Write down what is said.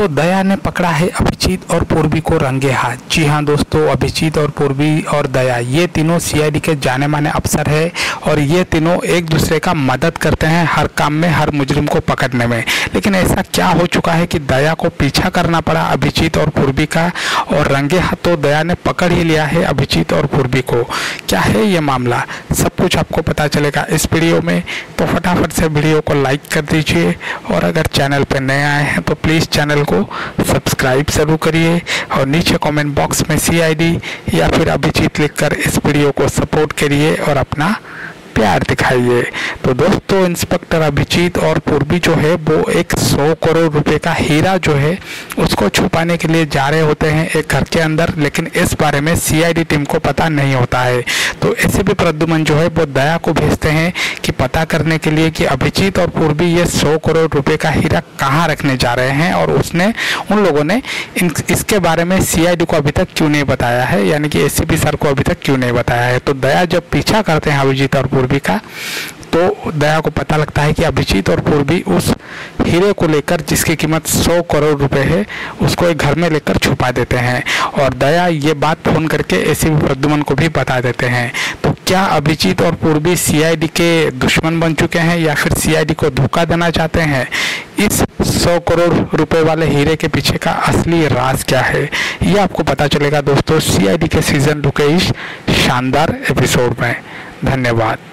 दोस्तों, दया ने पकड़ा है अभिजीत और पूर्वी को रंगे हाथ। जी हाँ दोस्तों, अभिजीत और पूर्वी और दया ये तीनों सीआईडी के जाने माने अफसर है और ये तीनों एक दूसरे का मदद करते हैं हर काम में, हर मुजरिम को पकड़ने में। लेकिन ऐसा क्या हो चुका है कि दया को पीछा करना पड़ा अभिजीत और पूर्वी का, और रंगे हाथों दया ने पकड़ ही लिया है अभिजीत और पूर्वी को। क्या है ये मामला, सब कुछ आपको पता चलेगा इस वीडियो में। तो फटाफट से वीडियो को लाइक कर दीजिए और अगर चैनल पर नए आए हैं तो प्लीज़ चैनल को सब्सक्राइब जरूर करिए और नीचे कमेंट बॉक्स में सीआईडी या फिर अभिजीत लिखकर इस वीडियो को सपोर्ट करिए और अपना प्यार दिखाइए। तो दोस्तों, इंस्पेक्टर अभिजीत और पूर्वी जो है वो एक 100 करोड़ रुपए का हीरा जो है उसको छुपाने के लिए जा रहे होते हैं एक घर के अंदर, लेकिन इस बारे में सीआईडी टीम को पता नहीं होता है। तो ऐसे भी प्रद्युमन जो है वो दया को भेजते हैं कि पता करने के लिए कि अभिजीत और पूर्वी ये 100 करोड़ रुपए का हीरा कहाँ रखने जा रहे हैं, और उन लोगों ने इसके बारे में सीआईडी को अभी तक क्यों नहीं बताया है, यानी कि एसीपी सर को अभी तक क्यों नहीं बताया है। तो दया जब पीछा करते हैं अभिजीत और पूर्वी का, तो दया को पता लगता है कि अभिजीत और पूर्वी उस हीरे को लेकर जिसकी कीमत 100 करोड़ रुपए है उसको एक घर में लेकर छुपा देते हैं, और दया ये बात फोन करके एसीपी प्रद्युमन को भी बता देते हैं। तो क्या अभिजीत और पूर्वी सीआईडी के दुश्मन बन चुके हैं या फिर सीआईडी को धोखा देना चाहते हैं? इस 100 करोड़ रुपए वाले हीरे के पीछे का असली राज क्या है, ये आपको पता चलेगा दोस्तों सीआईडी के सीजन 2 के इस शानदार एपिसोड में। धन्यवाद।